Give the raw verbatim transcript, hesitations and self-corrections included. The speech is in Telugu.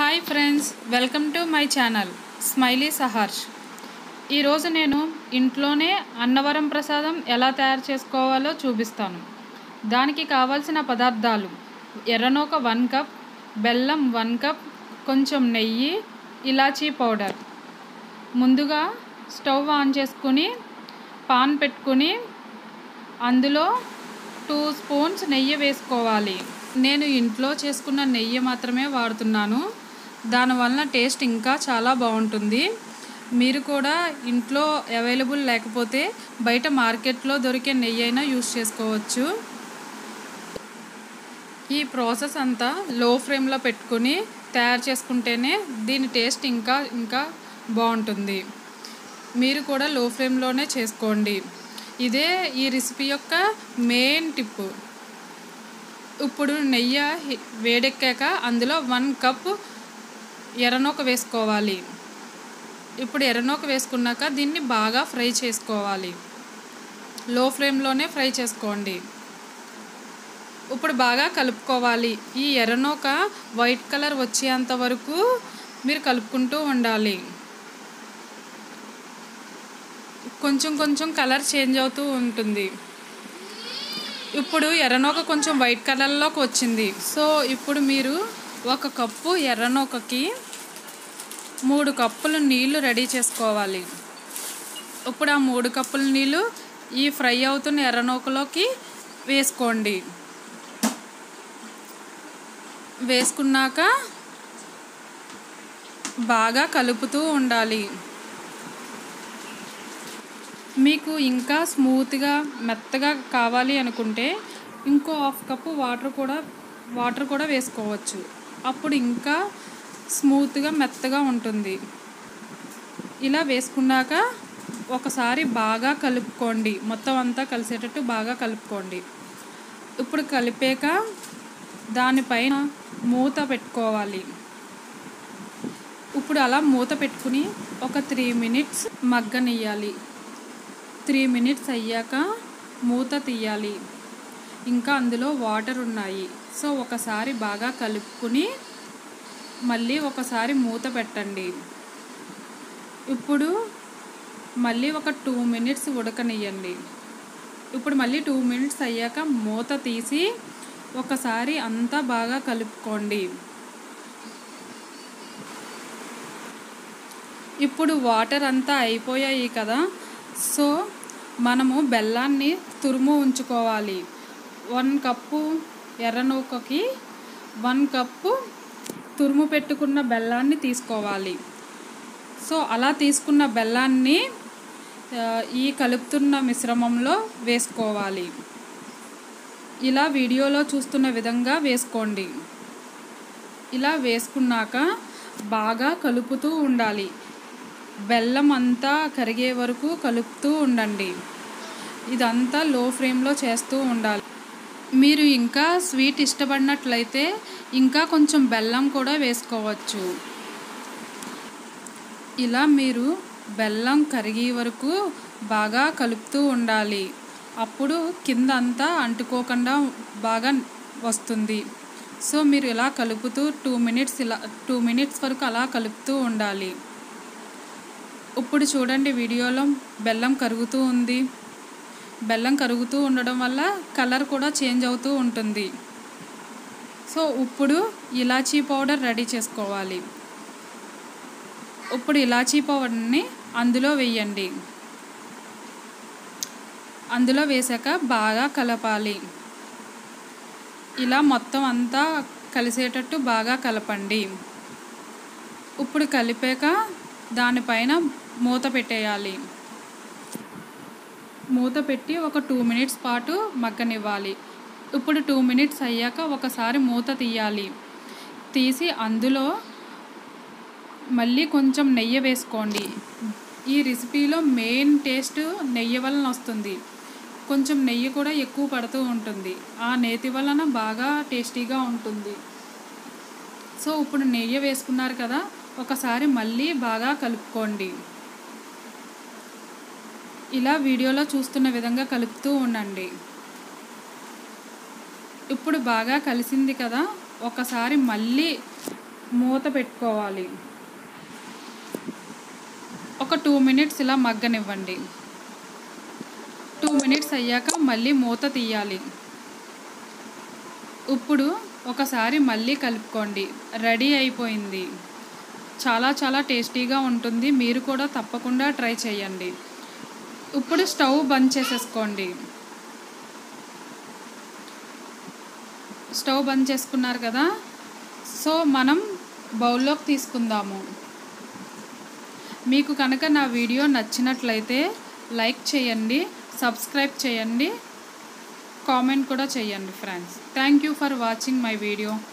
Hi friends, welcome to my channel smiley Saharsh. ఈరోజు నేను ఇంట్లోనే అన్నవరం ప్రసాదం ఎలా తయారు చేసుకోవాలో చూపిస్తాను. దానికి కావాల్సిన పదార్థాలు: ఎర్రనూక వన్ కప్, బెల్లం వన్ కప్, కొంచెం నెయ్యి, ఇలాచీ పౌడర్. ముందుగా స్టవ్ ఆన్ చేసుకుని పాన్ పెట్టుకుని అందులో టూ స్పూన్స్ నెయ్యి వేసుకోవాలి. నేను ఇంట్లో చేసుకున్న నెయ్యి మాత్రమే వాడుతున్నాను. దానివల్ల టేస్ట్ ఇంకా చాలా బాగుంటుంది. మీరు కూడా ఇంట్లో అవైలబుల్ లేకపోతే బయట మార్కెట్లో దొరికే నెయ్యి అయినా యూస్ చేసుకోవచ్చు. ఈ ప్రాసెస్ అంతా లో ఫ్లేమ్లో పెట్టుకుని తయారు చేసుకుంటేనే దీని టేస్ట్ ఇంకా ఇంకా బాగుంటుంది. మీరు కూడా లో ఫ్లేమ్లోనే చేసుకోండి. ఇదే ఈ రెసిపీ యొక్క మెయిన్ టిప్. ఇప్పుడు నెయ్యి వేడెక్కాక అందులో వన్ కప్ ఎర్రనూక వేసుకోవాలి. ఇప్పుడు ఎర్రనూక వేసుకున్నాక దీన్ని బాగా ఫ్రై చేసుకోవాలి. లో ఫ్లేమ్లోనే ఫ్రై చేసుకోండి. ఇప్పుడు బాగా కలుపుకోవాలి. ఈ ఎర్రనూక వైట్ కలర్ వచ్చేంత వరకు మీరు కలుపుకుంటూ ఉండాలి. కొంచెం కొంచెం కలర్ చేంజ్ అవుతూ ఉంటుంది. ఇప్పుడు ఎర్రనూక కొంచెం వైట్ కలర్లోకి వచ్చింది. సో ఇప్పుడు మీరు ఒక కప్పు ఎర్రనూకకి మూడు కప్పులు నీళ్లు రెడీ చేసుకోవాలి. ఇప్పుడు ఆ మూడు కప్పుల నీళ్ళు ఈ ఫ్రై అవుతున్న ఎర్రనూకలోకి వేసుకోండి. వేసుకున్నాక బాగా కలుపుతూ ఉండాలి. మీకు ఇంకా స్మూత్గా మెత్తగా కావాలి అనుకుంటే ఇంకో హాఫ్ కప్పు వాటర్ కూడా వాటర్ కూడా వేసుకోవచ్చు. అప్పుడు ఇంకా స్మూత్గా మెత్తగా ఉంటుంది. ఇలా వేసుకున్నాక ఒకసారి బాగా కలుపుకోండి. మొత్తం అంతా కలిసేటట్టు బాగా కలుపుకోండి. ఇప్పుడు కలిపాక దానిపైన మూత పెట్టుకోవాలి. ఇప్పుడు అలా మూత పెట్టుకుని ఒక త్రీ మినిట్స్ మగ్గనియ్యాలి. త్రీ మినిట్స్ అయ్యాక మూత తీయాలి. ఇంకా అందులో వాటర్ ఉన్నాయి. సో ఒకసారి బాగా కలుపుకుని మళ్ళీ ఒకసారి మూత పెట్టండి. ఇప్పుడు మళ్ళీ ఒక టూ మినిట్స్ ఉడకనియ్యండి. ఇప్పుడు మళ్ళీ టూ మినిట్స్ అయ్యాక మూత తీసి ఒకసారి అంతా బాగా కలుపుకోండి. ఇప్పుడు వాటర్ అంతా అయిపోయాయి కదా. సో మనము బెల్లాన్ని తురుము ఉంచుకోవాలి. వన్ కప్పు ఎర్రనూకకి వన్ కప్పు తురుము పెట్టుకున్న బెల్లాన్ని తీసుకోవాలి. సో అలా తీసుకున్న బెల్లాన్ని ఈ కలుపుతున్న మిశ్రమంలో వేసుకోవాలి. ఇలా వీడియోలో చూస్తున్న విధంగా వేసుకోండి. ఇలా వేసుకున్నాక బాగా కలుపుతూ ఉండాలి. బెల్లం అంతా కరిగే వరకు కలుపుతూ ఉండండి. ఇదంతా లో ఫ్లేమ్లో చేస్తూ ఉండాలి. మీరు ఇంకా స్వీట్ ఇష్టపడినట్లయితే ఇంకా కొంచెం బెల్లం కూడా వేసుకోవచ్చు. ఇలా మీరు బెల్లం కరిగే వరకు బాగా కలుపుతూ ఉండాలి. అప్పుడు కింద అంతా అంటుకోకుండా బాగా వస్తుంది. సో మీరు ఇలా కలుపుతూ టూ మినిట్స్ ఇలా టూ మినిట్స్ వరకు అలా కలుపుతూ ఉండాలి. ఇప్పుడు చూడండి, వీడియోలో బెల్లం కరుగుతూ ఉంది. బెల్లం కరుగుతూ ఉండడం వల్ల కలర్ కూడా చేంజ్ అవుతూ ఉంటుంది. సో ఇప్పుడు ఇలాచీ పౌడర్ రెడీ చేసుకోవాలి. ఇప్పుడు ఇలాచీ పౌడర్ని అందులో వేయండి. అందులో వేసాక బాగా కలపాలి. ఇలా మొత్తం అంతా కలిసేటట్టు బాగా కలపండి. ఇప్పుడు కలిపాక దానిపైన మూత పెట్టేయాలి. మూత పెట్టి ఒక టూ మినిట్స్ పాటు మగ్గనివ్వాలి. ఇప్పుడు టూ మినిట్స్ అయ్యాక ఒకసారి మూత తీయాలి. తీసి అందులో మళ్ళీ కొంచెం నెయ్యి వేసుకోండి. ఈ రెసిపీలో మెయిన్ టేస్ట్ నెయ్యి వలన వస్తుంది. కొంచెం నెయ్యి కూడా ఎక్కువ పడుతూ ఉంటుంది. ఆ నేతి వలన బాగా టేస్టీగా ఉంటుంది. సో ఇప్పుడు నెయ్యి వేసుకున్నారు కదా, ఒకసారి మళ్ళీ బాగా కలుపుకోండి. ఇలా వీడియోలో చూస్తున్న విధంగా కలుపుతూ ఉండండి. ఇప్పుడు బాగా కలిసింది కదా, ఒకసారి మళ్ళీ మూత పెట్టుకోవాలి. ఒక టూ మినిట్స్ ఇలా మగ్గనివ్వండి. టూ మినిట్స్ అయ్యాక మళ్ళీ మూత తీయాలి. ఇప్పుడు ఒకసారి మళ్ళీ కలుపుకోండి. రెడీ అయిపోయింది. చాలా చాలా టేస్టీగా ఉంటుంది. మీరు కూడా తప్పకుండా ట్రై చేయండి. ఇప్పుడు స్టవ్ బంద్ చేసేసుకోండి. స్టవ్ బంద్ చేసుకున్నారు కదా, సో మనం బౌల్లోకి తీసుకుందాము. మీకు కనుక నా వీడియో నచ్చినట్లయితే లైక్ చేయండి, సబ్స్క్రైబ్ చేయండి, కామెంట్ కూడా చేయండి friends. Thank you for watching my video.